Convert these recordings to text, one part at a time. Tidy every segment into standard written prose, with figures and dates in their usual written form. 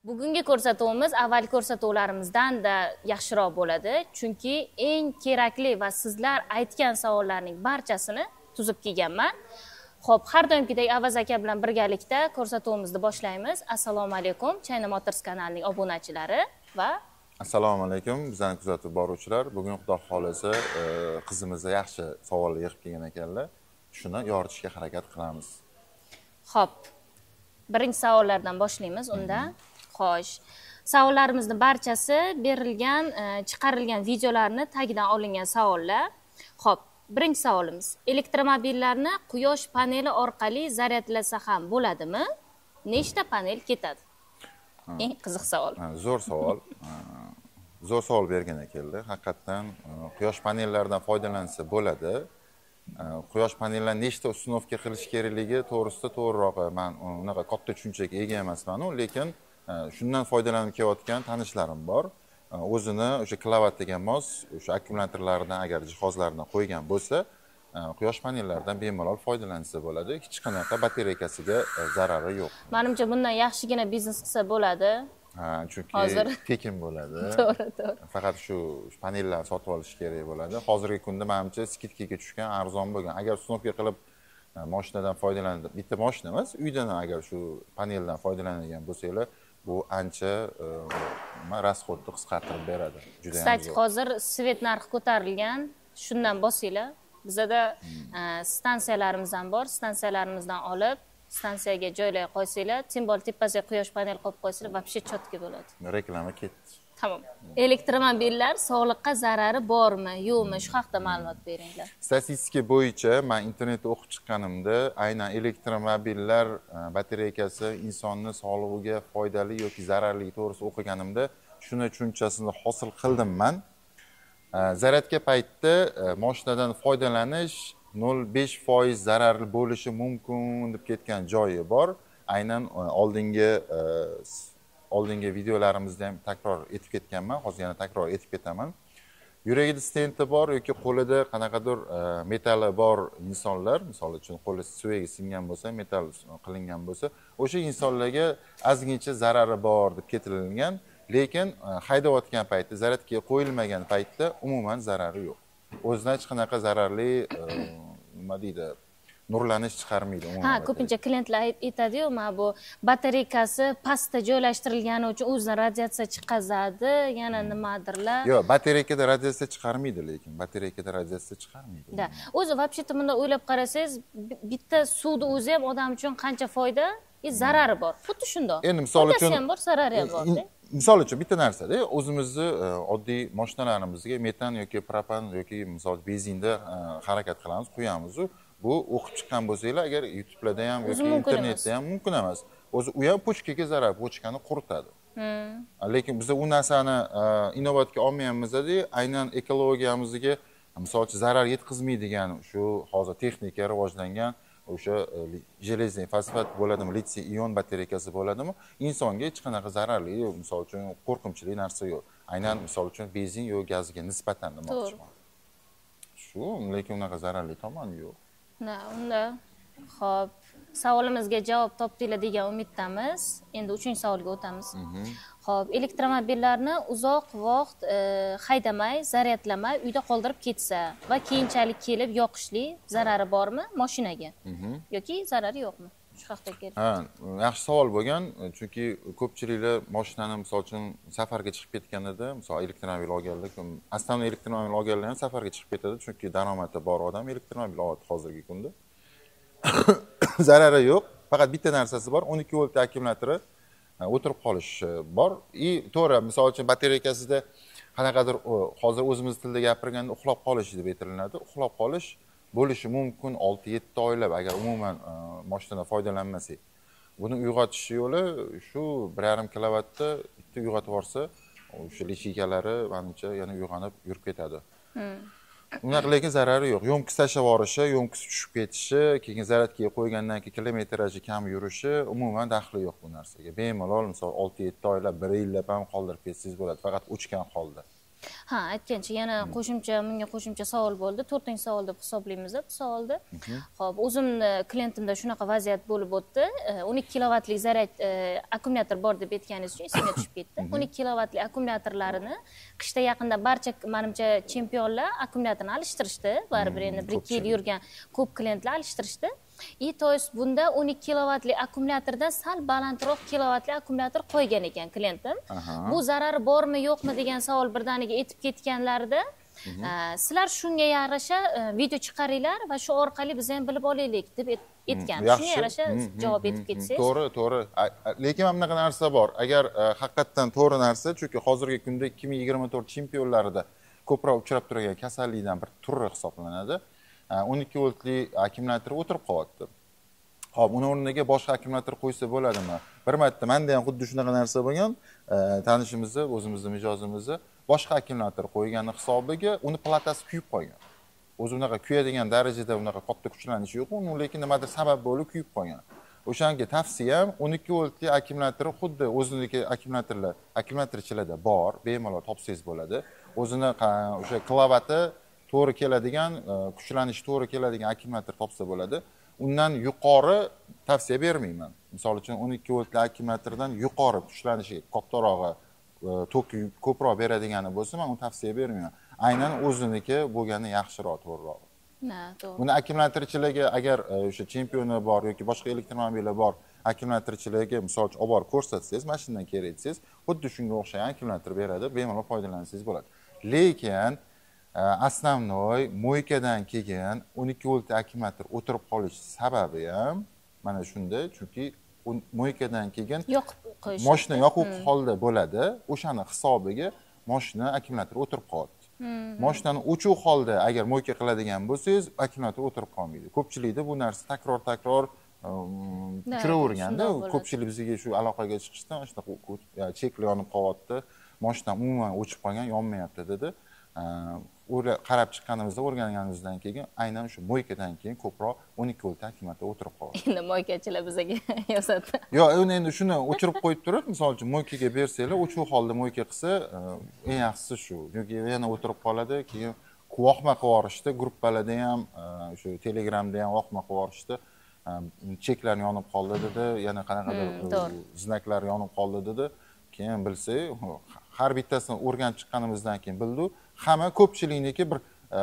Bugungi ko'rsatuvimiz avvalgi ko'rsatuvlarimizdan-da yaxshiroq bo'ladi, chunki eng kerakli va sizlar aytgan savollarning barchasini tuzib kelganman. Xo'p, har doimgidek Avaz aka bilan birgalikda ko'rsatuvimizni boshlaymiz. Assalomu alaykum, China Motors kanalining obunachilari va Assalomu alaykum, bizani kuzatib boruvchilar. Bugun Xudo xolasa qizimizga yaxshi savol yig'ib kelgan ekanlar. Shuni yoritishga harakat qilamiz. Xo'p, birinchi savollardan boshlaymiz unda. Xo'sh, savollarimizni barchasi berilgan, chiqarilgan videolarni tagidan olingan savollar. Xo'p, birinchi savolimiz. Elektromobillarni quyosh paneli orqali zaryadlasa ham bo'ladimi? Nechta panel ketadi? Eng qiziq savol. Zo'r savol. Zo'r savol bergan ekanlar. Haqiqatan quyosh panellaridan foydalansa bo'ladi. Quyosh panellarini nechta ustunovka qilish kerakligi to'g'risida to'g'rirog'i men unaqa katta tushunchaga ega emasman, lekin shundan foydalanib kelayotgan tanishlarim bor. O'zini o'sha klavat degan mos, o'sha akkumulyatorlardan agar jihozlarni qo'ygan bo'lsa, quyosh panellaridan bemalol foydalansa bo'ladi. Hech qanaqa batareykasiga zarari yo'q. Menimcha bundan yaxshigina biznes qilsa bo'ladi. Chunki tekin bo'ladi. To'g'ri. Faqat shu panellarni sotib olish kerak bo'ladi. Hozirgi kunda menimcha skidkaga tushgan, arzon bo'lgan. Agar ustunovka qilib mashinadan foydalanib, bitta mashina emas, uydan agar shu paneldan foydalanadigan bo'lsanglar, bu ancha rasxodni qisqartirib beradi. Juda ham. Kстати, hozir svet narxi ko'tarilgan. Shundan bosinglar. Bizada stansiyalarimiz ham bor. Stansiyalarimizdan olib stansiyaga joylay qo'ysanglar, simbol tepasiga quyosh panel qo'yib qo'ysanglar, вообще chotki bo'ladi. Reklama ketdi. Tamam. Elektromobillar sog'liqqa zarari bormi, yo'qmi? Shu haqida ma'lumot beringlar. Statistika bo'yicha men internetda o'qib chiqqanimda, aynan elektromobillar batareykasi insonning sog'lig'iga foydali yoki zararli to'g'risida o'qiganimda, shuni tushunchasini hosil qildim men. Zaryadka paytda mashinadan foydalanish 0,5% zararli bo'lishi mumkin deb ketgan joyi bor. Aynan oldingi videolarimizda ham takror etib ketganman, hozir yana takror etib ketaman. Yuragida stenti bor yoki qo'lida qanaqadir metali bor insonlar, misol uchun qo'li suvega singan bo'lsa, metal qilingan bo'lsa, o'sha insonlarga ozgincha zarari bor deb keltirilgan, lekin haydayotgan paytda, zaryadga qo'yilmagan paytda umuman zarari yo'q. O'zidan hech qanaqa zararli nima deydi, nurlanish chiqarmaydi umuman. Ko'pincha klientlar aytadi-yu, mana bu batareykasi pastda joylashtirilgani uchun o'zidan radiatsiya chiqazadi, yana nimadirlar. Yo'q, batareykada radiatsiya chiqarmaydi, lekin batareykada radiatsiya chiqarmaydi. Da. O'zi вообще-то bunda o'ylab qarasangiz, bitta suvni o'zi ham odam uchun qancha foyda, zarari bor. Xuddi shundoq. Endi misol uchun ham bor, zarari ham bor. Misol uchun bitta narsada, o'zimizni oddiy mashinalarimizga metan yoki propan yoki misol benzinda harakat qilamiz, quyamiz. Bu o'qib chiqqan bo'lsanglar, agar YouTube'larda ham yoki internetda ham mumkin emas. O'zi u ham pochkaga zarar, pochkani quritadi. Lekin biz u narsani inovatga olmayapmiz-da, aynan ekologiyamizga misol uchun zarar yetkazmaydigan shu hozir texnika rivojlangan o'sha железный fosfat bo'ladimi, litsiy ion batareykasi bo'ladimi, insonga hech qanaqa zararli yo'q, misol uchun qo'rqinchli narsa yo'q. Aynan misol uchun benzin yoki gazga nisbatan demoqchiman. Shu, lekin unaqa zararli tomoni yo'q. Unda xo'p, savolimizga javob topdinglar degan umiddamiz. Endi 3-savolga o'tamiz. Xo'p, elektromobillarni uzoq vaqt haydamay, zaryadlamay uyda qoldirib ketsa va keyinchalik kelib yoqishli zarari bormi mashinaga? Yoki zarari yo'qmi? Shu haqda keling. Yaxshi savol bo'lgan, chunki ko'pchiliklar mashinani misol uchun safarga chiqib ketganida, misol elektromobil olganlar, aslan elektromobil olganlar ham safarga chiqib ketadi, chunki daromadi bor odam elektromobil oladi hozirgi kunda. Zarari yo'q, faqat bitta narsasi bor, 12 volt akkumulyatori o'tirib qolish bor. To'g'ri, misol uchun batareykasida qanaqadir hozir o'zimiz tilda gapirganda uxlab qolish deb aytilinadi. Uxlab qolish bo'lishi mumkin 6-7 oylab agar umuman mashinadan foydalanmasak. Buni uyg'otish yo'li shu 1,5 kilovatda bitta uyg'otib yorsa, o'sha lichikalari menimcha yana uyg'onib yurib ketadi. Unaqa lekin zarari yo'q. Yo'mkis tashlab yuborishi, yo'mkis tushib ketishi, keyin zaryadga qo'ygandan keyin kilometraji kam yurishi umuman daxli yo'q bu narsaga. Bemalol misol 6-7 oylab, 1 yillab ham qoldirib ketsangiz bo'ladi, faqat o'chgan holda. Ha, aytgancha yana bunga qo'shimcha savol bo'ldi. 4-savol deb hisoblaymiz bu savolni. Xo'p, o'zimni klientimda shunaqa vaziyat bo'lib o'tdi. 12 kilovatlik zaryad akkumulyator bor deb aytganingiz uchun esimga tushib ketdi. 12 kilovatlik akkumulyatorlarini qishda yaqinda barcha menimcha chempionlar akkumulyatorni alishtirishdi. Baribir endi 1-2 yil yurgan ko'p klientlar alishtirishdi. To есть bunda 12 kilovatli akkumulyatordan sal balandroq kilovatli akkumulyator qo'ygan ekan klientim. Bu zarari bormi yo'qmi degan savol birdaniga aytib ketganlarida sizlar shunga yarasha video chiqaringlar va shu orqali biz ham bilib olaylik deb aytgan. Shunga yarasha javob etib ketsangiz. To'g'ri. Lekin mana bunaqa narsa bor. Agar haqiqatdan to'g'ri narsa, chunki hozirgi kunda 2024 chempionlarida ko'proq uchrab turgan kasallikdan bir turi hisoblanadi. 12 voltli akkumulyator o'tirib qolyapti. Xo'p, uni o'rniga boshqa akkumulyator qo'ysa bo'ladimi? Bir marta menda ham xuddi shunaqa narsa bo'lgan. Tanishimizni, o'zimizning mijozimizni boshqa akkumulyator qo'ygani hisobiga uni platasi kuyib qolgan. O'zi unaqa kuyadigan darajada unaqa katta kuchlanishi yo'q, uni lekin nimadir sabab bo'lib kuyib qolgan. O'shanga tavsiyam 12 voltli akkumulyator xuddi o'ziniki akkumulyatorchilarda bor, bemalol topsangiz bo'ladi. O'zini o'sha kilovati to'g'ri keladigan, kuchlanishi to'g'ri keladigan akkumulyator topsa bo'ladi. Undan yuqori tavsiya bermayman. Misol uchun 12 voltli akkumulyatordan yuqori kuchlanishi kattarog'i, toki ko'proq beradigani bo'lsa, men uni tavsiya bermayman. Aynan o'ziniki bo'lgani yaxshiroq, to'g'riroq. To'g'ri. Buni akkumulyatorchilarga agar o'sha chempioni bor yoki boshqa elektromobillar bor akkumulyatorchilarga misol uchun olib borib ko'rsatsangiz, mashinadan kerak etsangiz, xuddi shunga o'xshagan akkumulyator beradi, bemalol foydalansangiz bo'ladi. Lekin основной moykadan keyin 12 voltli akkumulyator o'tirib qolish sababi ham mana shunda, chunki moykadan keyin yoqib qo'yish. Mashina yoqib holda bo'ladi, o'shani hisobiga mashina akkumulyator o'tirib qoladi. Mashinani o'chuv holda agar moyka qiladigan bo'lsangiz, akkumulyator o'tirib qolmaydi. Ko'pchilikda bu narsa takror uchraverganda, ko'pchilik bizga shu aloqaga chiqishdan shunaqa chekli yonib qolyapti, mashina umuman o'chib qolgan, yonmayapti dedi. Qarab chiqqanimizda, o'rganganimizdan keyin aynan shu moykadan keyin ko'proq 12 volt akkumulyator o'tirib qoladi. Endi moykachilar bizga yozadi. Yo'q, endi shuni o'chirib qo'yib turib, misol uchun moykaga bersanglar, o'chuv holda moyka qilsa, eng yaxshisi shu. Yoki yana o'tirib qoladi, keyin vahma qilib yuborishdi, gruppalarda ham, shu Telegramda ham vahma qilib yuborishdi. Cheklar yonib qoldi dedi, yana qanaqadir znaklar yonib qoldi dedi. Keyin bilsak, har bittasini o'rganib chiqqanimizdan keyin bildik. Hamma ko'pchilikniki bir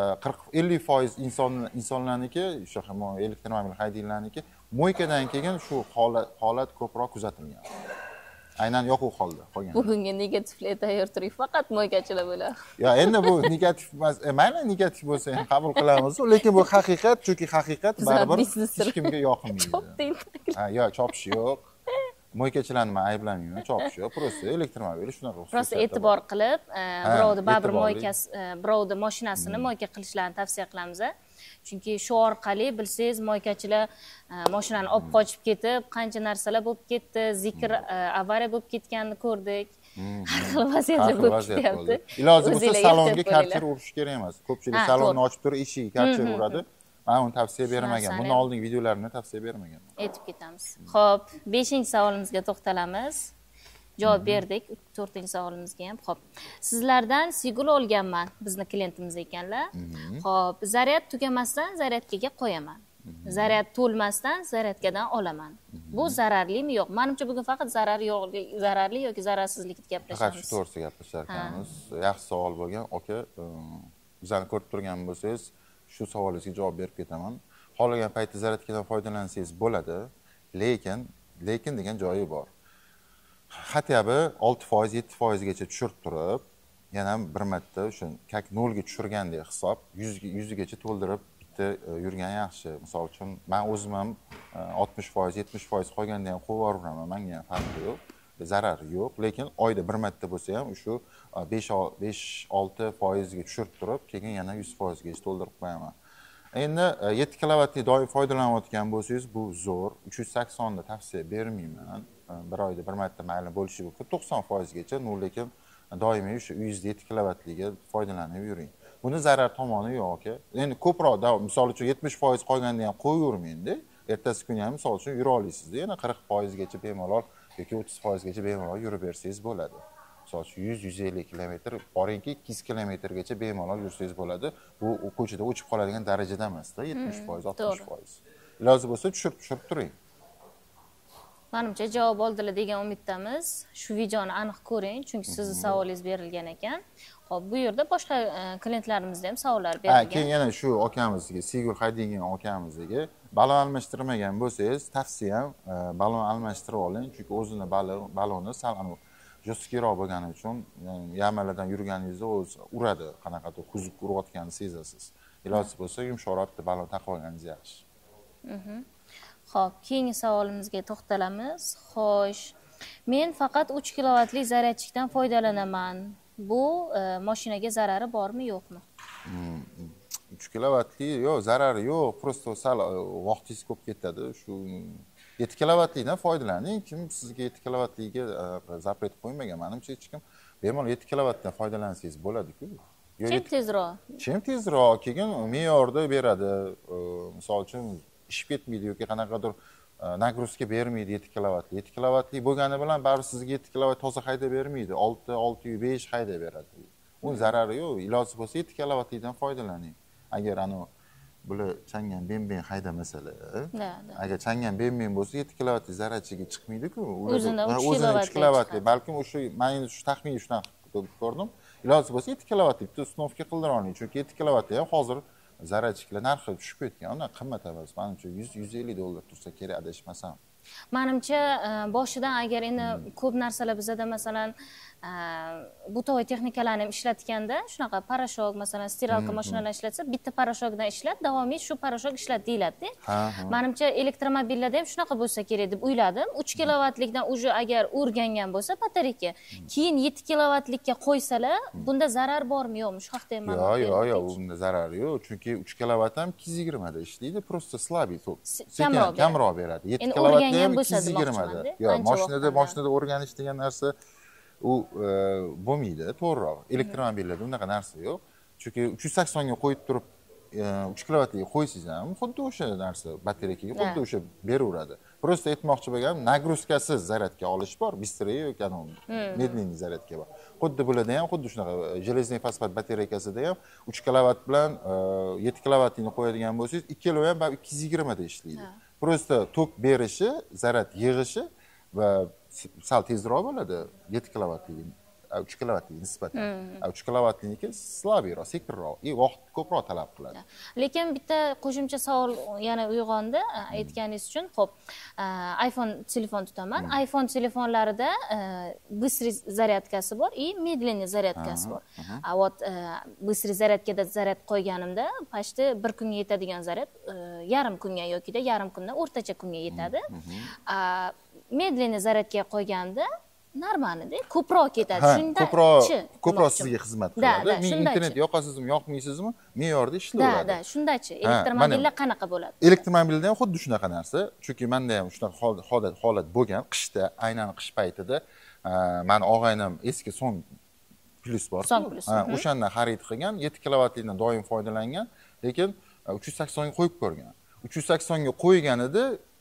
40-50% insonlarniki, o'sha elektromobil haydovchilarniki moykadan keyin shu holat ko'proq kuzatilgan. Aynan yo'q holda qolgan. Bugungi negativlar tayyor turing, faqat moykachilar bo'ladi. Yo, endi bu negativ emas, mayli negativ bo'lsa ham qabul qilamiz, lekin bu haqiqat, chunki haqiqat baribir hech kimga yoqmaydi. Ha, yo'q, chopish yo'q. Moykachilarni men ayblamayman, chopish yo'q, просто elektromobil shunaqa xususiyati. Prosta e'tibor qilib, birovni baribir moykasi, birovni mashinasini moyka qilishlarini tavsiya qilamiz. Chunki shu orqali bilsangiz, moykachilar mashinani olib qochib ketib, qancha narsalar bo'lib ketdi, zikr avariya bo'lib ketganini ko'rdik. Har xil vaziyatlar bo'lib ketyapti. Iloji bo'lsa salonga karcher urish kerak emas. Ko'pchilik salonni ochib turib, eshik karcher uradi. Men uni tavsiya bermagan. Bundan oldingi videolarimni tavsiya bermagan. Aytib ketamiz. Xo'p, 5-savolimizga to'xtalamiz. Javob berdik 4-savolimizga ham. Xo'p, sizlardan sigul olganman, bizni klientimiz ekanlar. Xo'p, zaryad tugamasdan zaryadkaga qo'yaman. Zaryad to'lmasdan zaryadkadan olaman. Bu zararlimi yo'q? Menimcha bugun faqat zararli yoki zararsizlikni gaplashamiz. Faqat shu to'g'risida gaplasharkanmiz. Yaxshi savol bo'lgan. Aka, bizani ko'rib turgan bo'lsangiz, shu savolingizga javob berib ketaman. Xohlagan paytda zaryadkadan foydalansangiz bo'ladi, lekin degan joyi bor. Xatyabi 6%, 7% gacha tushirib turib, yana bir marta o'sha kak 0 ga tushirgandek hisob 100 gacha to'ldirib bitta yurgan yaxshi. Misol uchun men o'zim ham 60%, 70% qolganda ham qo'yib yuraveraman. Menga farqi yo'q. Zarari yo'q, lekin oyda bir marta bo'lsa ham shu 5-6% ga tushirib turib, keyin yana 100% gacha to'ldirib qo'yaman. Endi 7 kilovatli doim foydalanayotgan bo'lsangiz, bu zo'r. 380 da tavsiya bermayman. Bir oyda bir marta mayli bo'lishi mumkin. 90% gacha, lekin doimiy o'sha 107 kilovatliga foydalanib yuring. Buni zarar tomoni yo'q aka. Endi ko'proq, misol uchun 70% qolganda ham qo'yavermaydi. Ertasi kuni ham misol uchun yura olasiz. Yana 40% gacha bemalol yoki 30% gacha bemalol yurib bersangiz bo'ladi. misol uchun 100-150 kilometr boringki 200 kilometrgacha bemalol yursangiz bo'ladi. Bu ko'chada o'chib qoladigan darajada emasda, 70%, 60%. Iloji bo'lsa tushirib turing. Menimcha javob oldilar degan umiddamiz. Shu videoni aniq ko'ring, chunki sizning savolingiz berilgan ekan. Xo'p, bu yerda boshqa klientlarimizda ham savollar berilgan. Keyin yana shu akamizga, Sigul haydaydigan akamizga balon almashtirmagan bo'lsangiz, tavsiyam balon almashtirib oling, chunki o'zini baloni sal jo'stkiyroq bo'lgani uchun yamalardan yurganingizda o'zi uradi, qanaqadir kuzib urayotganini sezasiz. Iloji bo'lsa yumshoqroq bitta balon taqib olganingiz yaxshi. Xo'p, keyingi savolimizga to'xtalamiz. Xo'sh, men faqat 3 kilovatlik zaryadchikdan foydalanaman. Bu mashinaga zarari bormi, yo'qmi? 3 kilovatli yo'q, zarari yo'q, prosto sal vaqtingiz ko'p ketadi. Shu 7 kilovatlikdan foydalaning. Kim sizga 7 kilovatliga zapret qo'ymagan? Menimcha hech kim bemalol 7 kilovatdan foydalansangiz bo'ladi-ku. Kim tezroq? Kim tezroq, keyin me'yorda beradi. Misol uchun ishib ketmaydi yoki qanaqadir nagruzka bermaydi 7 kilovatli. 7 kilovatli bo'lgani bilan baribir sizga 7 kilovat toza haydab bermaydi. 6-5 haydab beradi. Uning zarari yo'q. Iloji bo'lsa 7 kilovatlidan foydalaning. Agar bular changan ben haydamasalar, agar changan ben bo'lsa 7 kilovatli zaryadchiga chiqmaydi-ku. O'zidan 3 kilovatli, balkim o'sha men shu taxminiy shunaqa ko'rdim. Iloji bo'lsa 7 kilovatli bitta uстановка qildirib oling, chunki 7 kilovatli ham hozir zaryadchiklar narxi tushib ketgan. Undan qimmat emas. Menimcha $100-150 tursa kerak, adashmasam. Menimcha boshidan agar endi ko'p narsalar bizada masalan butovoy texnikalarni ham ishlatganda shunaqa parashok, masalan stiralka mashinalarni ishlatsa, bitta parashokdan ishlat, davomiy shu parashok ishlat deyiladi-da. Menimcha elektromobillarda ham shunaqa bo'lsa kerak deb o'yladim. 3 kilovatlikdan уже agar o'rgangan bo'lsa batareyka, keyin 7 kilovatlikka qo'ysalar, bunda zarar bormi, yo'qmi? Shu haqda ham yo'q, bunda zarar yo'q, chunki 3 kilovat ham 220 da ishlaydi, prosta slabый tok. Kamroq beradi. 7 kilovatli ham 220 da. Yo'q, mashinada o'rganish degan narsa u bo'lmaydi, to'g'riroq. Elektromobillarda unaqa narsa yo'q. Chunki 380 ga qo'yib turib 3 kilovatliga qo'ysangiz ham xuddi o'sha narsa batareykaga xuddi o'sha beraveradi. Prosta aytmoqchi bo'lganim, nagruzkasiz zaryadka olish bor, быстрее yoki медленный zaryadka bor. Xuddi bularda ham xuddi shunaqa железный fosfat batareykasida ham 3 kilovat bilan 7 kilovatlikni qo'yadigan bo'lsangiz, ikkalovi ham 220 da ishlaydi. Prosta tok berishi, zaryad yig'ishi va sal tezroq bo'ladi 7 kilovatlik 3 kilovatlik nisbatan. 3 kilovatlikniki slabiyroq, sekinroq, vaqt ko'proq talab qiladi. Lekin bitta qo'shimcha savol yana uyg'ondi aytganingiz uchun. Xo'p, iPhone telefon tutaman. iPhone telefonlarida быстрый zaryadkasi bor и медленный zaryadkasi bor. Вот быстрый zaryadkada zaryad qo'yganimda, почти 1 kunga yetadigan zaryad yarim kunga yokida yarim kundan o'rtacha kunga yetadi. Медленный zaryadga qo'yganda normalda ko'proq ketadi. Shunda ko'proq sizga xizmat qiladi. Men internet yoqasizmi, yoqmaysizmi, me'yorda ishlayveradi. Da, shundachi. Elektromobillar qanaqa bo'ladi? Elektromobilda ham xuddi shunaqa narsa. Chunki menda ham shunaqa holat bo'lgan. Qishda, aynan qish paytida meni og'aynim eski Song Plus bor. O'shandan xarid qilgan, 7 kilovatlikdan doim foydalangan, lekin 380 ga qo'yib ko'rgan. 380 ga qo'yganida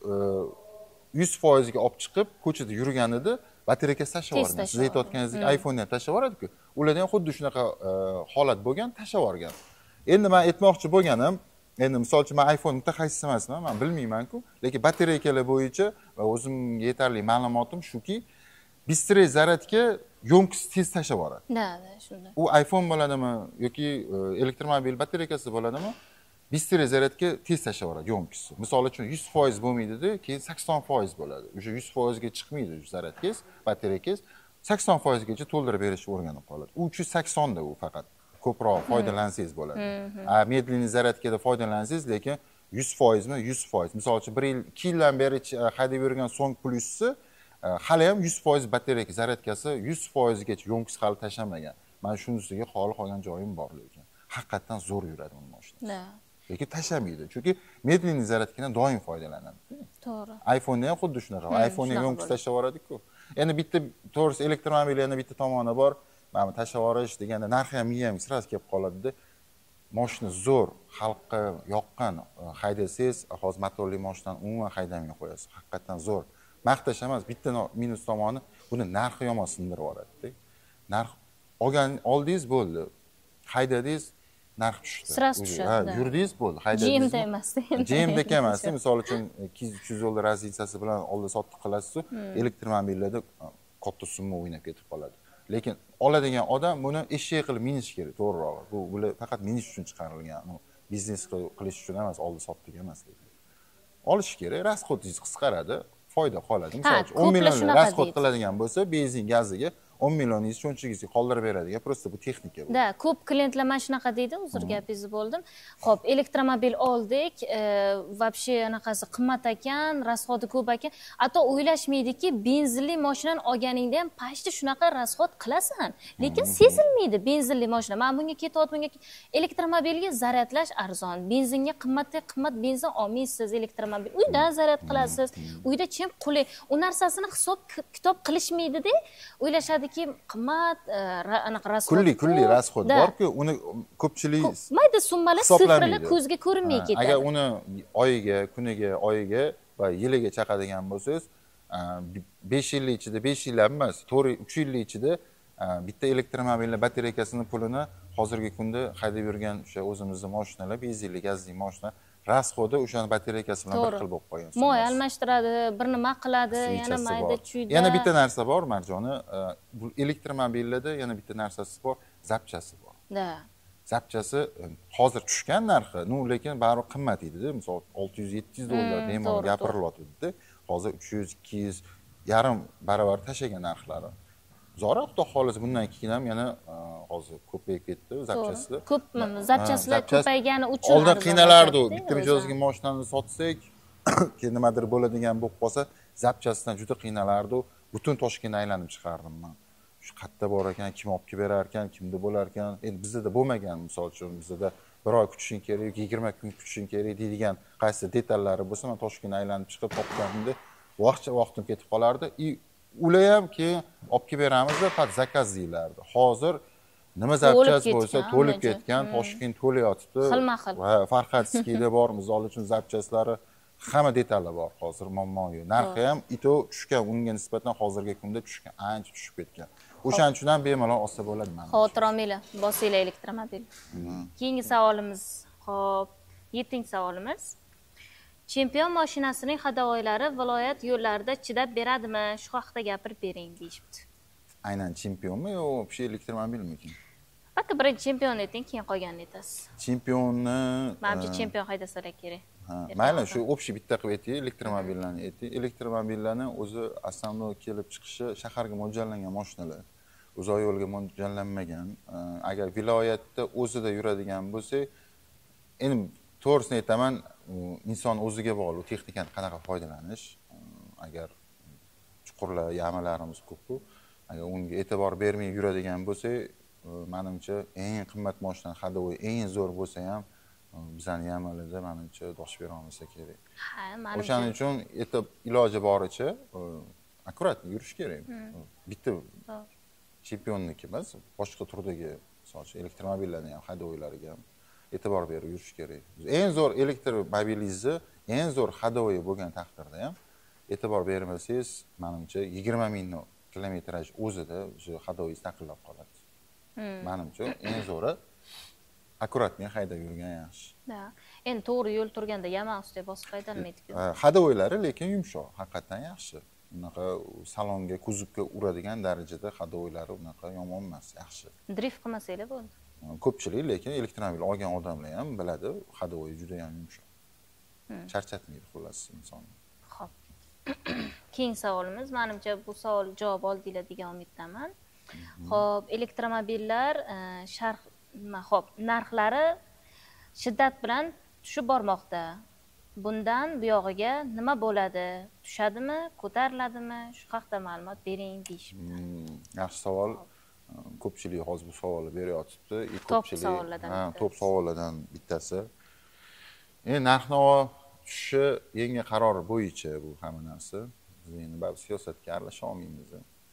100% ga olib chiqib, ko'chada yurganida batareykasi tashlab yuborgan. Siz aytayotganingizdek iPhone ham tashlab yuboradi-ku. Ularda ham xuddi shunaqa holat bo'lgan, tashlab yuborgan. Endi men aytmoqchi bo'lganim, endi misol uchun men iPhone mutaxassis emasman, men bilmayman-ku, lekin batareykalar bo'yicha va o'zimga yetarli ma'lumotim shuki, быстрый zaryadga yo'nkisi tez tashlab yuboradi. Da, shunday. U iPhone bo'ladimi yoki elektromobil batareykasi bo'ladimi? Bыстрый zaryadga tez tashlab yuboradi yo'nkisi. Misol uchun 100% bo'lmaydi-da, keyin 80% bo'ladi. O'sha 100% ga chiqmaydi zaryadkangiz, batareykangiz 80% gacha to'ldirib berishni o'rganib qoladi. U 380 da u faqat ko'proq foydalansangiz bo'ladi. Медленный zaryadkada foydalansangiz, lekin 100% mi? 100%. Misol uchun 1 yil, 2 yildan beri haydab yurgan Song Plus'si hali ham 100% batareyka zaryadkasi 100% gacha yo'nkisi hali tashlamagan. Men shunisiga xoli qolgan joyim bor lekin. Haqiqatan zo'r yuradi uning mashinasi. Lekin tashlamaydi. Chunki medlenniy zaryadkadan doim foydalanadi. To'g'ri. iPhone ham xuddi shunaqa. iPhone ham yo'nkisi tashlab yuboradi-ku. Endi bitta to'g'risi elektromobil yana bitta tomoni bor. Mana tashlab yuborish deganda narxi ham miyamga sirasi kelib qoladi-da. Mashina zo'r, xalqqa yoqqan haydasangiz, hozir motorli mashinani umuman haydamay qo'yasiz. Haqiqatan zo'r. Maqtash emas, bitta minus tomoni buni narxi yomon sindirib yuboradi-da. narx oldingiz bo'ldi. Haydadingiz, narx tushdi. Sirasi tushadi. Yurdingiz bo'ldi, haydadingiz. GMda emasdi. GMdagi emasdi. Misol uchun 200-300 dollar razitsasi bilan oldi sotdi qilasiz, elektromobillarda katta summa o'ynab ketib qoladi. Lekin oladigan odam buni eshak qilib minish kerak, to'g'rirog'i. Bu faqat minish uchun chiqarilgan, biznes qilish uchun emas, oldi sotdik emas. Olish kerak, rasxodingiz qisqaradi, foyda qoladi. Misol uchun 10 million rasxod qiladigan bo'lsa, benzin, gaziga 10 milloningiz cho'nchigingizga qoldirib beradigan, просто bu texnika bu. Da, ko'p klientlar mana shunaqa deydi, uzr gapingizni bo'ldim. Xo'p, elektromobil oldik, вообще anaqasi qimmat ekan, rasxodi ko'p ekan. Hatto o'ylashmaydiki, benzinli mashinani olganingda ham pashti shunaqa rasxod qilasan. Lekin sezilmaydi benzinli mashina. Men bunga ketyapman, elektromobilga zaryadlash arzon. Benzinga qimmat benzin olmaysiz, elektromobil. Uydan zaryad qilasiz. Uyda chem qulay. U narsasini hisob kitob qilishmaydi-da, o'ylashadi qimmat anaqa rasxod. Kulli rasxod bor-ku, uni ko'pchilik mayda summalar sifrlar ko'zga ko'rinmay ketadi. Agar uni oyiga, kuniga, oyiga va yiliga chaqadigan bo'lsangiz, 5 yil ichida, 5 yil emas, 3 yil ichida bitta elektromobilning batareykasining pulini hozirgi kunda haydab yurgan o'sha o'zimizning mashinalar, benzinli, gazli mashina rasxodi o'shaning batareykasi bilan bir xil bo'lib qolgan. Moy almashtiradi, bir nima qiladi, yana mayda chuyda. Yana bitta narsa bor, Marjoni. Bu elektromobillarda yana bitta narsasi bor, zapchasi bor. Da. Zapchasi hozir tushgan narxi, lekin baribir qimmat edi-da. Misol 600-700 dollar bemalol gapirilyotdi-da. Hozir 300, 200 yarim barobar tashagan narxlari. Zora xudo xohlasa bundan keyin ham yana hozir ko'payib ketdi zapchasilar. Ko'p zapchasilar ko'paygani uchun oldin qiynalardi. Bitta mijozga mashinani sotsak, keyin nimadir bo'ladigan bo'lib qolsa, zapchasidan juda qiynalardi. Butun Toshkentni aylanib chiqardim men. Shu qayerda bor ekan, kim olib kelib berar ekan, kimda bo'lar ekan. Endi bizda bo'lmagan, misol uchun bizda bir oy kutishing kerak, 20 kun kutishing kerak deydigan qaysi detallari bo'lsa, men Toshkentni aylanib chiqib topganimda vaqtim ketib qolardi. Ular ham keyin olib kelib beramiz deb pat zakaz deylardi. Hozir nima zapchas bo'lsa to'lib ketgan, Toshkent to'layotibdi. Xilma-xil. Va Farxatskiyda bor, misol uchun zapchaslari hamma detali bor hozir muammo yo'q. Narxi ham ito tushgan, unga nisbatan hozirgi kunda tushgan, ancha tushib ketgan. O'shaning uchun ham bemalol olsa bo'ladi mana. Xotiromila, bosinglar elektromobil. Keyingi savolimiz, xo'p, 7-savolimiz. Chempion mashinasining hadovoylari viloyat yo'llarida chidab beradimi? Shu haqida gapirib bering deyishibdi. Aynan chempionmi yo вообще elektromobilmi? Aka birinchi chempion ayting, keyin qolganini aytasiz. Chempionni Menimcha chempion haydasalar kerak. Mayli, shu общий bitta qilib ayting, elektromobillarni ayting. Elektromobillarning o'zi основной kelib chiqishi shaharga mo'ljallangan mashinalar. Uzoq yo'lga mo'ljallanmagan. Agar viloyatda o'zida yuradigan bo'lsa, endi to'g'risini aytaman, inson o'ziga bog'liq, texnikadan qanaqa foydalanish. Agar chuqurlar, yamalarimiz ko'p-ku, agar unga e'tibor bermay yuradigan bo'lsa, menimcha eng qimmat mashina hadovoy eng zo'r bo'lsa ham bizning yamalarda menimcha dosh bera olmasa kerak. Ha, menimcha. O'shaning uchun iloji boricha akkuratni yurish kerak. Bitta chempionniki emas, boshqa turdagi, masalan, elektromobillarning ham hadovoylariga ham e'tibor berib yurish kerak. Eng zo'r elektromobilingizni eng zo'r hadovoyi bo'lgan taqdirda ham e'tibor bermasangiz, menimcha 20 ming kilometraj o'zida o'sha hadovoyingiz taqillab qoladi. Menimcha eng zo'ri akkuratni haydab yurgan yaxshi. Da. Endi to'g'ri yo'l turganda yama ustiga bosib haydalmaydi-ku. Hadovoylari lekin yumshoq, haqiqatan yaxshi. Unaqa salonga, kuzovga uradigan darajada hadovoylari unaqa yomon emas, yaxshi. Drift qilmasanglar bo'ldi. Ko'pchilik lekin elektromobil olgan odamlar ham biladi, hadovoyi juda ham yumshoq. Charchatmaydi xullas insonni. Xo'p. Keyingi savolimiz, menimcha bu savol javob oldinglar degan umiddaman. Xo'p, elektromobillar xo'p, narxlari shiddat bilan tushib bormoqda. Bundan buyog'iga nima bo'ladi? Tushadimi, ko'tariladimi? Shu haqida ma'lumot bering deyishibdi. Yaxshi savol. Ko'pchilik hozir bu savolni beryapti. Top savollardan bittasi. Narx-navo tushishi yangi qaror bo'yicha bu hamma narsa. Biz endi baribir siyosatga aralasha olmaymiz.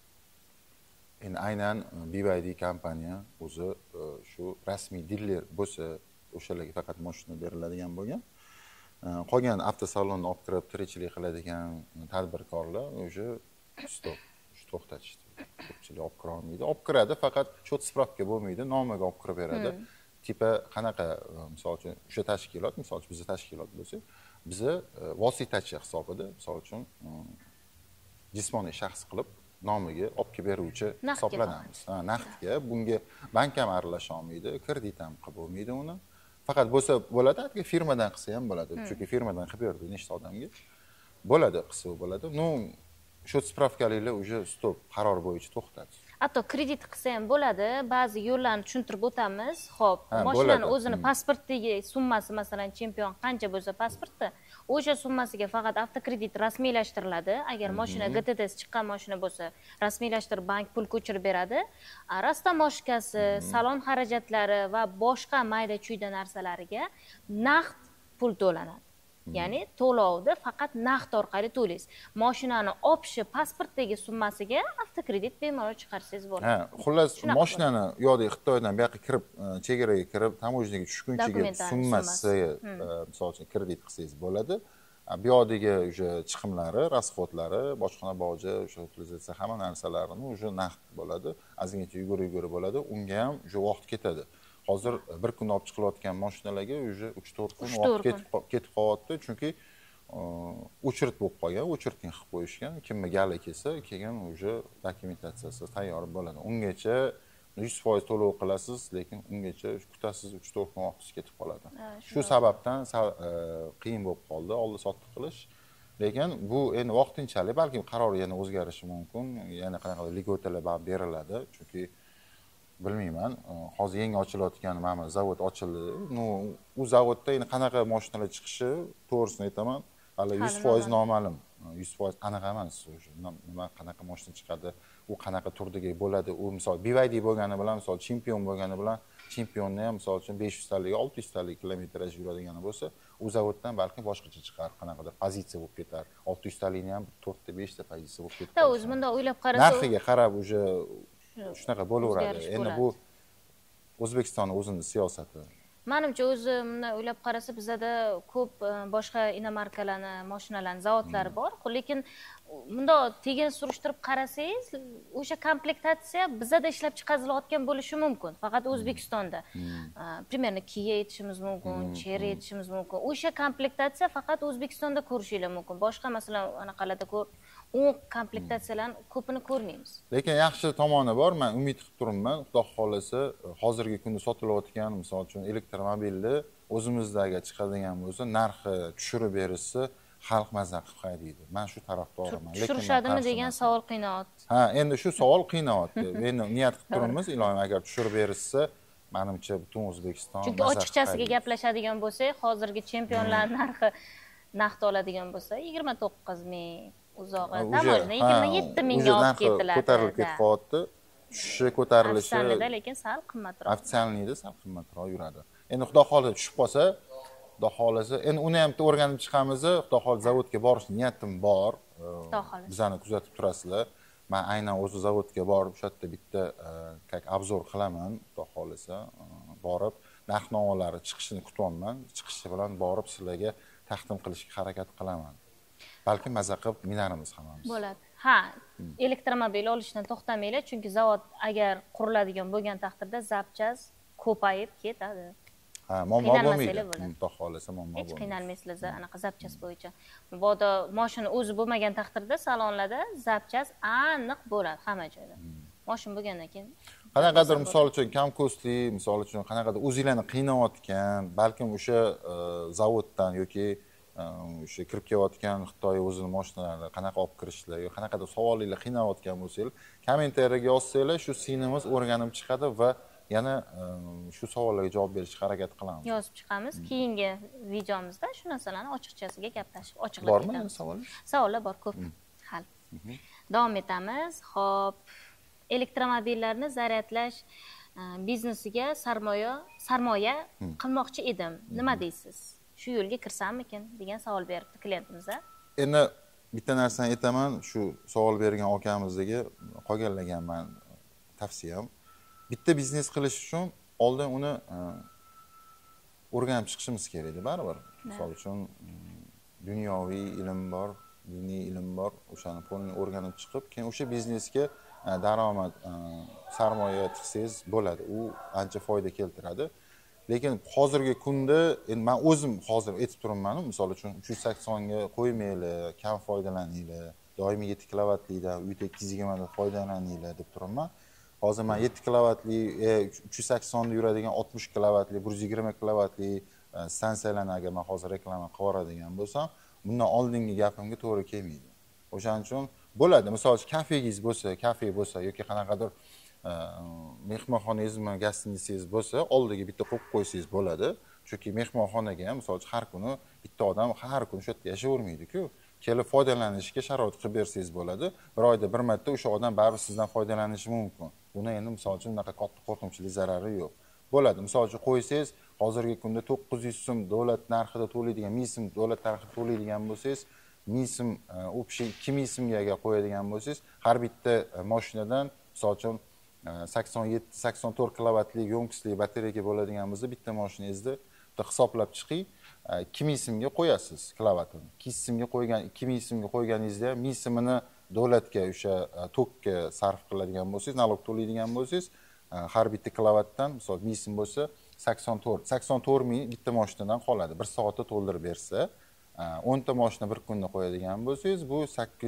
Endi aynan BYD kompaniya o'zi shu rasmiy diler bo'lsa, o'shalarga faqat mashina beriladigan bo'lgan. Qolgan avtosalonni olib kirib tirikchilik qiladigan tadbirkorlar o'sha stop, to'xtatishdi. ko'pchilik olib kira olmaydi. Olib kiradi, faqat shot spravka bo'lmaydi, nomiga olib kirib beradi. Tipa qanaqa, misol uchun o'sha tashkilot, misol uchun bizning tashkilot bo'lsa, bizni vositachi hisobida, misol uchun jismoniy shaxs qilib nomiga olib kelib beruvchi hisoblanamiz. Naqdga, bunga bank ham aralasha olmaydi, kredit ham qilib bo'lmaydi uni. Faqat bo'lsa bo'ladi, hatto firmadan qilsa ham bo'ladi. Chunki firmadan qilib berdi nechta odamga. Bo'ladi, qilsa bo'ladi. No, shot spravkaliklar уже stop, qaror bo'yicha to'xtadi. Hatto kredit qilsa ham bo'ladi. Ba'zi yo'llarni tushuntirib o'tamiz. Xo'p, mashinaning o'zini pasportdagi summasi, masalan, chempion qancha bo'lsa pasportda, o'sha summasiga faqat avtokredit rasmiylashtiriladi. Agar mashina GTTS chiqqan mashina bo'lsa, rasmiylashtirib bank pul ko'chirib beradi. Rastamoshkasi, salon xarajatlari va boshqa mayda-chuyda narsalariga naqd pul to'lanadi. Ya'ni to'lovni faqat naqd orqali to'laysiz. Mashinani opishi pasportdagi summasiga avtokredit bemalol chiqarsangiz bo'ladi. Xullas, mashinani yo'qda Xitoydan bu yoqqa kirib, chegaraga kirib, tamoynaga tushguncha summasiga, misol uchun kredit qilsangiz bo'ladi. Bu yoqdagi o'sha chiqimlari, rasxodlari, bojxona boji, o'sha utilizatsiya hamma narsalarini o'sha naqd bo'ladi. Ozgincha yugur bo'ladi. Unga ham o'sha vaqt ketadi. Hozir bir kun olib chiqilayotgan mashinalarga уже 3-4 kun vaqt ketib qolyapti, chunki o'chirt bo'lib qolgan, o'chirtning qilib qo'yishgan. Kimga gali kelsa, keyin уже dokumentatsiyasi tayyor bo'ladi. Ungacha 100% to'lov qilasiz, lekin ungacha kutasiz, 3-4 kun vaqtingiz ketib qoladi. Shu sababdan qiyin bo'lib qoldi oldi-sotdi qilish. Lekin bu endi vaqtinchalik, balki qaror yana o'zgarishi mumkin, yana qanaqadir ligotalar beriladi, chunki bilmayman, hozir yangi ochilayotgan mana zavod ochildi. U zavodda endi qanaqa mashinalar chiqishi, to'g'risini aytaman, hali 100% noma'lum. 100% aniq emas. Nima qanaqa mashina chiqadi, u qanaqa turdagi bo'ladi. U misol BYD bo'lgani bilan, misol chempion bo'lgani bilan, chempionni ham misol uchun 500 talik, 600 talik kilometraj yuradigani bo'lsa, u zavoddan balki boshqacha chiqar, qanaqadir pozitsiya bo'lib ketar. 600 talikni ham 4 ta 5 ta pozitsiya bo'lib ketar. O'zi bunda o'ylab qarasa, narxiga qarab уже shunaqa bo'laveradi. Endi bu O'zbekistonning o'zining siyosati. Menimcha o'zi bunday o'ylab qarasa, bizda ko'p boshqa inomarkalarni, mashinalarning zavodlari bor, lekin bunda tegin surishtirib qarasangiz, o'sha komplektatsiya bizda ishlab chiqarilayotgan bo'lishi mumkin, faqat O'zbekistonda. Примерно Kia aytishimiz mumkin, Chery aytishimiz mumkin. O'sha komplektatsiya faqat O'zbekistonda ko'rishingiz mumkin. Boshqa masalan anaqalarda u komplektatsiyalarni ko'pini ko'rmaymiz. Lekin yaxshi tomoni bor, men umid qilib turibman, Xudo xolasa, hozirgi kunda sotilayotgan, misol uchun elektromobilni o'zimizdagi chiqadigan bo'lsa, narxi tushirib berishsa, xalq mazza qilib haydaydi. Men shu tarafdoriman. Lekin tushirishadimi degan savol qiynayapti. Endi shu savol qiynayapti. Endi niyat qilib turibmiz, iloyim agar tushirib berishsa, menimcha butun O'zbekiston chunki ochiqchasiga gaplashadigan bo'lsak, hozirgi chempionlar narxi naqd oladigan bo'lsa, 29 ming. Uzog'i tamojna 27 mingga olib ketiladi. Ko'tarilib ketyapti. Tushishi, ko'tarilishi. Ofitsialnida lekin sal qimmatroq. Ofitsialnida sal qimmatroq yuradi. Endi Xudo xolasa tushib qolsa, Xudo xolasa, endi uni ham o'rganib chiqamiz. Xudo xolasa zavodga borish niyatim bor. Xudo xolasa. Bizani kuzatib turasizlar. Men aynan o'zi zavodga borib, o'sha yerda bitta obzor qilaman, Xudo xolasa, borib narx-navolari chiqishini kutyapman. Chiqishi bilan borib sizlarga taqdim qilishga harakat qilaman. Balki maza qilib minarimiz hammamiz. Bo'ladi. Elektromobil olishdan to'xtamanglar, chunki zavod agar quriladigan bo'lgan taqdirda zapchas ko'payib ketadi. Muammo bo'lmaydi. Xudo xolasa muammo bo'lmaydi. Hech qiynalmaysizlar anaqa zapchas bo'yicha. Mabodo mashina o'zi bo'lmagan taqdirda salonlarda zapchas aniq bo'ladi hamma joyda. Mashina bo'lgandan keyin qanaqadir misol uchun kamko'stli, misol uchun qanaqadir o'zinglarni qiynayotgan, balkim o'sha zavoddan yoki o'sha kirib kelayotgan Xitoy o'zining mashinalarini qanaqa olib kirishlar yoki qanaqadir savollar qiynayotgan bo'lsangiz, kommentariyaga yozsanglar, shu sinimiz o'rganib chiqadi va yana shu savollarga javob berishga harakat qilamiz. Yozib chiqamiz. Keyingi videomizda shu narsalarni ochiqchasiga gaplashib, ochiqlab ketamiz. Bormi savollar? Savollar bor, ko'p. Hal. Davom etamiz. Xo'p, elektromobillarni zaryadlash biznesiga sarmoya qilmoqchi edim. Nima deysiz? Shu yo'lga kirsammikin degan savol beribdi klientimiz. Endi bitta narsani aytaman, shu savol bergan akamizga qolganlarga men tavsiyam, bitta biznes qilish uchun oldin uni o'rganib chiqishimiz kerak edi, baribir. Misol uchun dunyoviy ilm bor, diniy ilm bor, o'shani polni o'rganib chiqib, keyin o'sha biznesga daromad sarmoya tiqsangiz bo'ladi, u ancha foyda keltiradi. Lekin hozirgi kunda endi men o'zim hozir aytib turibman, misol uchun 380 ga qo'ymanglar, kam foydalaninglar, doimiy 7 kilovatlikdan uyda 220 dan foydalaninglar deb turibman. Hozir men 7 kilovatli 380 da yuradigan 60 kilovatli 120 kilovatli stansiyalarni agar men hozir reklama qilib yuboradigan bo'lsam, bundan oldingi gapimga to'g'ri kelmaydi. O'shaning uchun bo'ladi. Misol uchun kafe bo'lsa yoki qanaqadir mehmonxonangizmi, gastinisangiz bo'lsa, oldiga bitta qo'yib qo'ysangiz bo'ladi. Chunki mehmonxonaga ham misol uchun har kuni bitta odam har kuni shu yerda yashayvermaydi-ku. Kelib foydalanishga sharoit qilib bersangiz bo'ladi. Bir oyda bir marta o'sha odam baribir sizdan foydalanishi mumkin. Buni endi misol uchun unaqa katta qo'rqinchli zarari yo'q. Bo'ladi. Misol uchun qo'ysangiz, hozirgi kunda 900 so'm davlat narxida to'laydigan, 1000 so'm davlat narxida to'laydigan bo'lsangiz, 1000 so'm u kishi 2000 so'mga qo'yadigan bo'lsangiz, har bitta mashinadan misol uchun 87-84 kilovatlik yo'nqisli batareyaga bo'ladigan bo'lsa, bitta mashinangizda hisoblab chiqing, 2000 so'mga qo'yasiz kilovatini. 2000 so'mga qo'yganingizda 1000 so'mini davlatga o'sha tokka sarf qiladigan bo'lsangiz, nalog to'laydigan bo'lsangiz, har bitta kilovatdan misol 1000 so'm bo'lsa 84 ming bitta mashinadan qoladi. 1 soatda to'ldirib bersa, 10 ta mashina bir kunda qo'yadigan bo'lsangiz, bu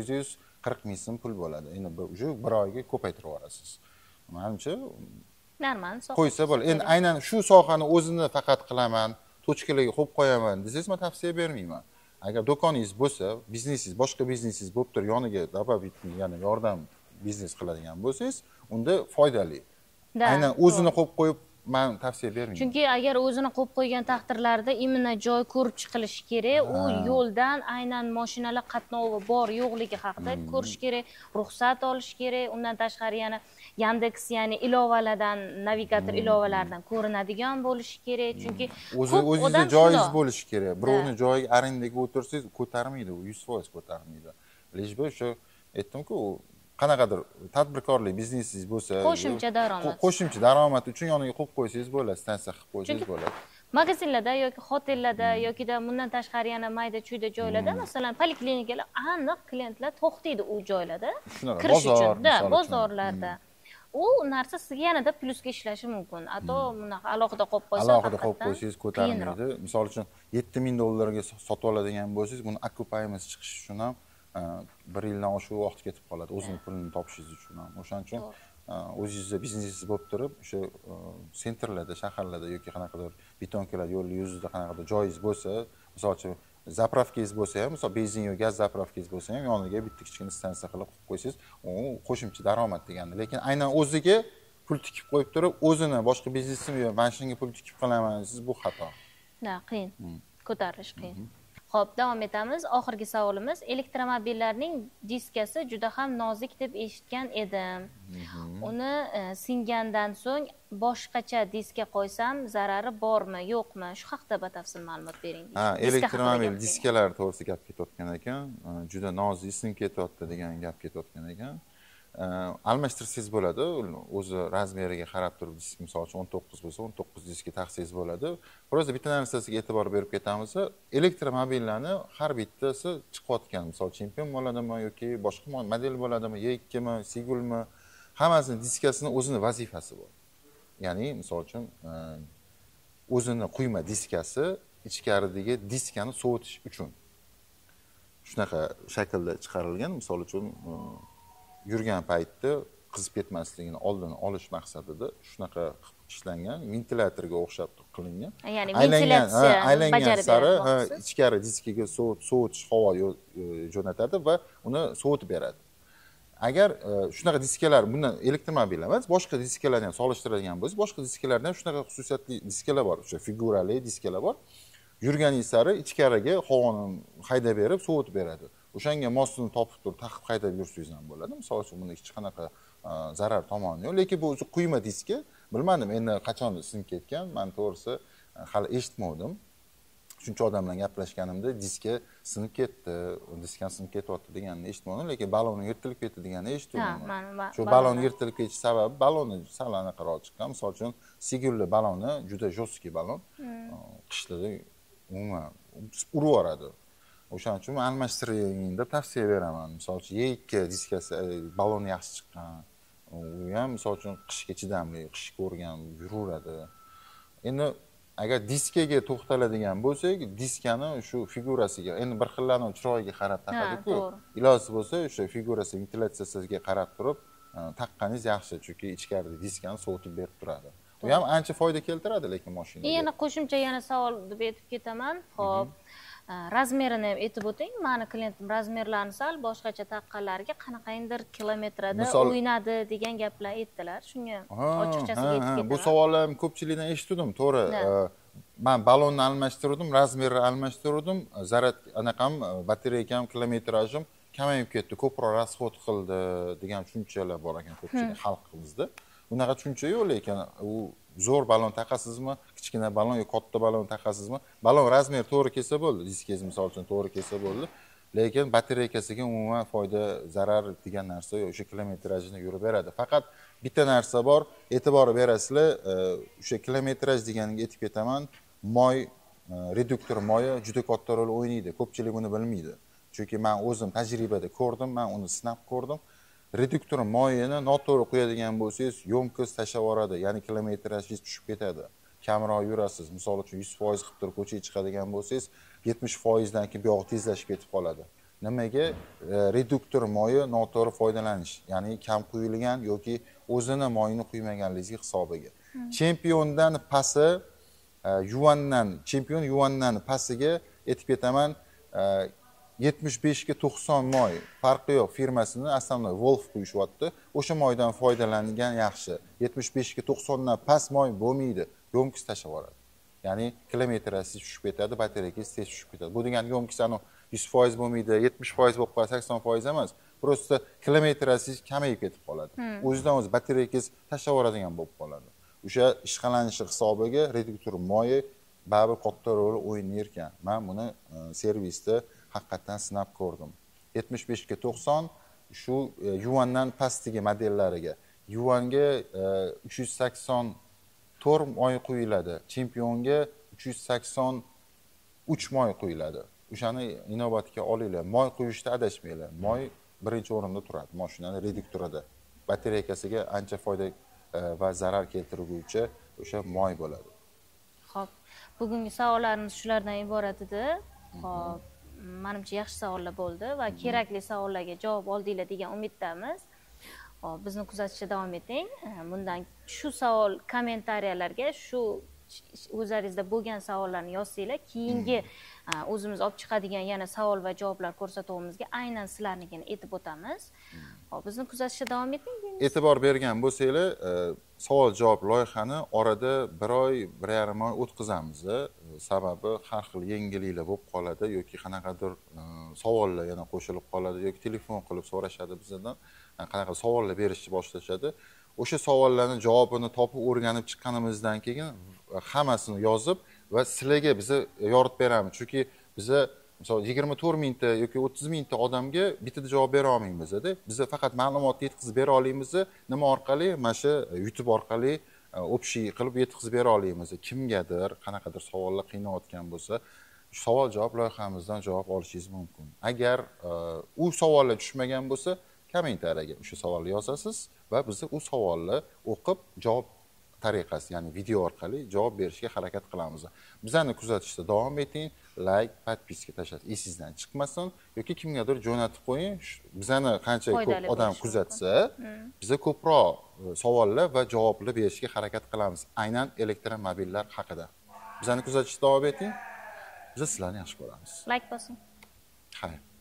840 ming so'm pul bo'ladi. Endi bu bir oyga ko'paytirib yuborasiz. Menimcha normal qo'ysa bo'ladi. Endi aynan shu sohani o'zini faqat qilaman, tochkalarga qo'yib qo'yaman desangiz, men tavsiya bermayman. Agar do'koningiz bo'lsa, biznesingiz, boshqa biznesingiz bo'lib turib, yoniga добавительный, ya'ni yordam biznes qiladigan bo'lsangiz, unda foydali. Aynan o'zini qo'yib qo'yib men tavsiya bermayman. Chunki agar o'zini qo'yib qo'ygan taqdirlarda imina joy ko'rib chiqilishi kerak, u yo'ldan aynan mashinalar qatnovi bor yo'qligi haqida ko'rish kerak, ruxsat olish kerak. Undan tashqari yana Yandex, ya'ni ilovalardan, navigator ilovalaridan ko'rinadigan bo'lishi kerak. Chunki o'zingizga joyingiz bo'lishi kerak. Birovning joyiga arendaga o'tirsangiz, ko'tarmaydi, u 100% ko'tarmaydi. Lejba o'sha aytdim-ku, qanaqadir tadbirkorlik biznesingiz bo'lsa, qo'shimcha daromad uchun yoniga qo'yib qo'ysangiz bo'ladi, stansiya qilib qo'ysangiz bo'ladi. Magazinlarda yoki hotellarda yoki bundan tashqari yana mayda-chuyda joylarda, masalan, poliklinikalar aniq klientlar to'xtaydi u joylarda. Kirish uchun, bozorlarda. U narsa sizga yanada plyusga ishlashi mumkin. Ato bunaqa alohida qo'yib qo'ysa, alohida qo'yib qo'ysangiz ko'tarmaydi. Misol uchun 7000 dollarga sotib oladigan bo'lsangiz, buni occupyimiz chiqish uchun ham 1 yildan oshiq vaqt ketib qoladi, o'zini pulini topishingiz uchun ham. O'shaning uchun o'zingizda biznesingiz bo'lib turib, o'sha sentrlarda, shaharlarda yoki qanaqadir betonkalar yo'lning yuzida qanaqadir joyingiz bo'lsa, misol uchun zapravkangiz bo'lsa ham, misol benzin yo gaz zapravkangiz bo'lsa ham, yoniga bitta kichkina stansiya qilib qo'ysangiz, u qo'shimcha daromad degani. Lekin aynan o'ziga pul tikib qo'yib turib, o'zini boshqa biznesim yo'q, men shunga pul tikib qilaman, siz bu xato. Qiyin. Ko'tarish qiyin. Xo'p, davom etamiz. Oxirgi savolimiz: elektromobillarning diskasi juda ham nozik deb eshitgan edim. Uni singandan so'ng boshqacha diska qo'ysam zarari bormi, yo'qmi? Shu haqida batafsil ma'lumot bering. Elektromobil diskalari to'g'risida gap ketayotgan ekan, juda nozik sinib ketyapti degan gap ketayotgan ekan. Almashtirsangiz bo'ladi, o'zi razmeriga qarab turib, disk misol uchun 19 bo'lsa, 19 diskga taqsangiz bo'ladi. Biroz bitta narsasiga e'tibor berib ketamiz. Elektromobillarni har bittasi chiqayotgan, misol chempion bo'ladimi yoki boshqa model bo'ladimi, Y2 mi, Sigulmi, hammasini diskasini o'zini vazifasi bor. Ya'ni misol uchun o'zini quyma diskasi ichkaridagi diskani sovutish uchun shunaqa shaklda chiqarilgan. Misol uchun yurgan paytda qizib ketmasligini oldini olish maqsadida shunaqa ishlangan, ventilyatorga o'xshab qilingan. Ya'ni ventilyatsiya aylangan sari ichkari diskiga sovutish havo jo'natadi va uni sovutib beradi. Agar shunaqa diskalar, bundan elektromobil emas, boshqa diskalarni ham solishtiradigan bo'lsangiz, boshqa diskalarda ham shunaqa xususiyatli diskalar bor, o'sha figurali diskalar bor. Yurganingiz sari ichkariga havoni haydab berib, sovutib beradi. O'shanga mosini topib turib, taqib haydab yursangiz ham bo'ladi. Misol uchun bunda hech qanaqa zarar tomoni yo'q, lekin bu o'zi quyma diski, bilmadim endi qachon sinib ketgan, men to'g'risi hali eshitmadim. Shuncha odam bilan gaplashganimda diska sinib ketdi, diskan sinib ketyapti deganini eshitmadim, lekin baloni yirtilib ketdi deganini eshitdim. Shu balon yirtilib ketish sababi baloni sal anaqaroq chiqqan. Misol uchun Sigulli baloni juda jo'ski balon. Qishlarda umuman urib yuboradi. O'shaning uchun almashtiring deb tavsiya beraman. Misol uchun Y2 diskasi baloni yaxshi chiqqan. u ham misol uchun qishga chidamli, qish ko'rgan, yuraveradi. Endi agar diskaga to'xtaladigan bo'lsak, diskani shu figurasiga, endi bir xillarni chiroyiga qarab taqadi-ku. Iloji bo'lsa o'sha figurasi ventilyatsiyasiga qarab turib taqqaningiz yaxshi, chunki ichkarida diskani sovutib berib turadi. Bu ham ancha foyda keltiradi lekin mashinaga. Yana qo'shimcha savol deb aytib ketaman. Xo'p, razmerini ham aytib o'ting. Meni klientim razmerlarni sal boshqacha taqqanlarga qanaqadir kilometrada o'ynadi degan gaplar aytdilar. Shunga ochiqchasiga aytib ketaman. Bu savolni ham ko'pchilikdan eshitdim, to'g'ri. Men balonni almashtirdim, razmerni almashtirdim, zaryad anaqam, batareykam, kilometrajim kamayib ketdi, ko'proq расход qildi degan tushunchalar bor ekan ko'pchilik xalqimizda. Bunaqa tushuncha yo'q, lekin u zo'r balon taqasizmi, kichkina balon yoki katta balon taqasizmi, balon razmer to'g'ri kelsa bo'ldi, diskingiz misol uchun to'g'ri kelsa bo'ldi, lekin batareykasiga umuman foyda, zarar degan narsa yo'q, o'sha kilometrajini yurib beradi. Faqat bitta narsa bor, e'tibor berasizlar, o'sha kilometraj deganiga aytib ketaman, moy, reduktor moyi juda katta rol o'ynaydi. Ko'pchilik buni bilmaydi. Chunki men o'zim tajribada ko'rdim, men uni sinab ko'rdim. Reduktor moyini noto'g'ri qo'yadigan bo'lsangiz, yo'mkis tashlab yuboradi, ya'ni kilometrajingiz tushib ketadi. Kamroq yurasiz. Misol uchun 100% qilib turib ko'chaga chiqadigan bo'lsangiz, 70% dan keyin bu yoq tezlashib ketib qoladi. Nimaga? Reduktor moyi noto'g'ri foydalanish, ya'ni kam quyilgan yoki o'zini moyini quymaganligingizga hisobiga. Chempiondan pasi chempion Yuandan pasiga aytib ketaman, 75 ga 90 moy farqi yo'q, firmasini основной Wolf quyishyapti. O'sha moydan foydalangan yaxshi. 75 ga 90 dan past moy bo'lmaydi, yo'mkis tashlab yuboradi. Ya'ni kilometrasiz tushib ketadi, batareyangiz tez tushib ketadi. Bu degani yo'mkis 100% bo'lmaydi, 70% bo'lib qoladi, 80% emas. Prosta kilometrasiz kamayib ketib qoladi. O'zidan o'zi batareyangiz tashlab yuboradigan bo'lib qoladi. O'sha ishqalanishi hisobiga reduktor moyi baribir katta rol o'ynayar ekan. Men buni servisda haqiqatan sinab ko'rdim. 75 ga 90 shu Yuandan pastdagi modellariga. Yuanga 384 moy quyiladi, Chempionga 383 moy quyiladi. O'shani inobatga olinglar. Moy quyishda adashmanglar. Moy birinchi o'rinda turadi mashinaning reduktorida. Batareykasiga ancha foyda va zarar keltiruvchi o'sha moy bo'ladi. Xo'p, bugungi savollarimiz shulardan iborat edi. Xo'p, menimcha yaxshi savollar bo'ldi va kerakli savollarga javob oldinglar degan umiddamiz. Hop, bizni kuzatishda davom eting. Bundan shu savol kommentariyalarga shu o'zlaringizda bo'lgan savollarni yozsanglar, keyingi o'zimiz olib chiqadigan yana savol va javoblar ko'rsatuvimizga aynan sizlarnikini aytib o'tamiz. Hop, bizni kuzatishda davom eting. E'tibor bergan bo'lsanglar, savol-javob loyihani orada 1 oy, 1,5 oy o'tkazamiz. Sababi har xil yangiliklar bo'lib qoladi yoki qanaqadir savollar yana qo'shilib qoladi yoki telefon qilib so'rashadi bizdan, qanaqa savollar berishni boshlashadi. O'sha savollarning javobini topib o'rganib chiqqanimizdan keyin hammasini yozib va sizlarga biz yoritib beramiz. Chunki biz misol 24 mingta yoki 30 mingta odamga bitta javob bera olmaymiz-da. Biz faqat ma'lumotni yetkazib bera olamiz. Nima orqali? Mana shu YouTube orqali общий qilib yetkazib bera olamiz. Kimgadir qanaqadir savollar qiynayotgan bo'lsa, savol-javob loyihamizdan javob olishingiz mumkin. Agar u savollar tushmagan bo'lsa, kommentariyaga o'sha savolni yozasiz va biz u savolni o'qib javob tariqasi, ya'ni video orqali javob berishga harakat qilamiz. Bizlarni kuzatishda davom eting, like, podpiska tashlash esingizdan chiqmasin yoki kimgadir jo'natib qo'ying. Bizlarni qancha ko'p odam kuzatsa, biza ko'proq savollar va javoblar berishga harakat qilamiz, aynan elektromobillar haqida. Bizlarni kuzatishda davom eting. Biz sizlarni yaxshi ko'ramiz. Like bosing. Xayr.